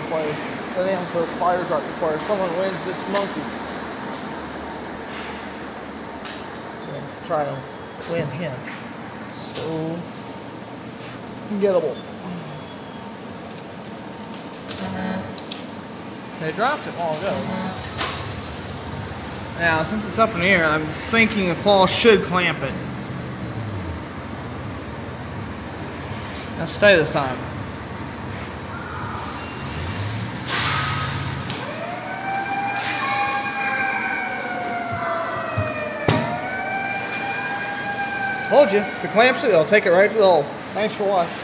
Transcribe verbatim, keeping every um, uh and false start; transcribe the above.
let's play the damn fire dart before someone wins this monkey. I'm trying to win him. So gettable. They dropped it long ago. Now, since it's up in the air, I'm thinking a claw should clamp it. Now stay this time. Told you, if it clamps it, it'll take it right to the hole. Thanks for watching.